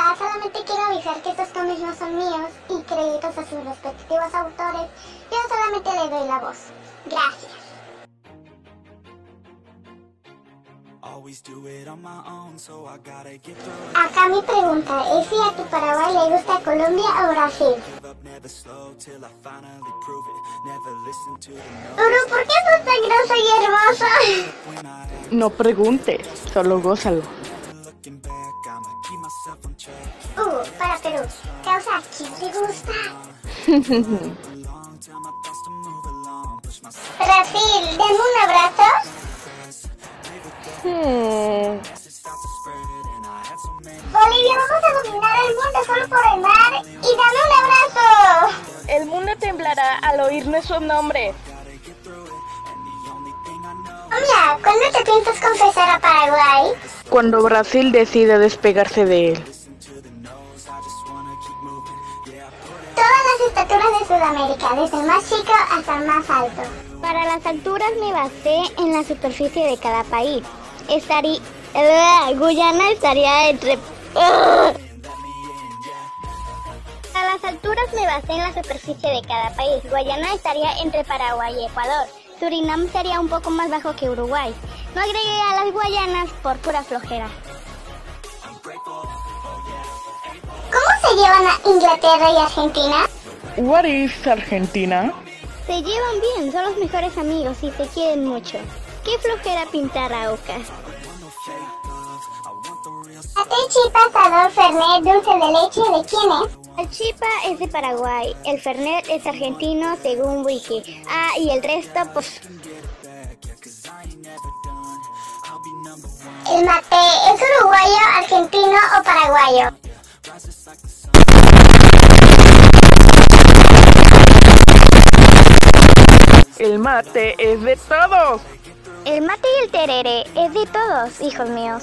Hola, solamente quiero avisar que estos cómics no son míos y créditos a sus respectivos autores. Yo solamente le doy la voz. Gracias. Acá mi pregunta es si a tu Paraguay le gusta Colombia o Brasil. Uru, ¿por qué sos tan grosa y hermosa? No preguntes, solo gózalo. Para Perú. Causa, ¿quién te gusta? Brasil, ¿denme un abrazo? Bolivia, vamos a dominar el mundo solo por el mar y dame un abrazo. El mundo temblará al oír nuestro nombre. Mira, ¿cuándo te piensas confesar a Paraguay? Cuando Brasil decide despegarse de él. Todas las estaturas de Sudamérica, desde el más chico hasta el más alto. Para las alturas me basé en la superficie de cada país. Guyana estaría entre... Para las alturas me basé en la superficie de cada país. Guyana estaría entre Paraguay y Ecuador. Surinam sería un poco más bajo que Uruguay. No agregué a las Guayanas por pura flojera. ¿Cómo se llevan a Inglaterra y Argentina? What is Argentina? Se llevan bien, son los mejores amigos y se quieren mucho. Qué flojera pintar a Ocas. Latte, chipa, asador, fernet, dulce de leche, ¿de quién es? El chipa es de Paraguay, el fernet es argentino según Wiki. Y el resto, pues... ¿El mate es uruguayo, argentino o paraguayo? El mate es de todos. El mate y el tereré es de todos, hijos míos.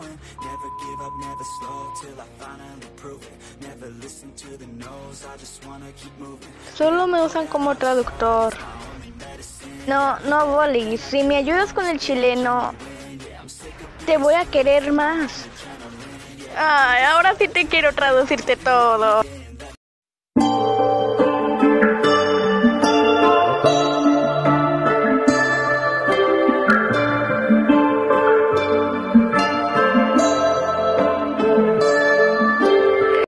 Solo me usan como traductor. No, Boli, si me ayudas con el chileno, te voy a querer más. Ay, ahora sí te quiero traducirte todo.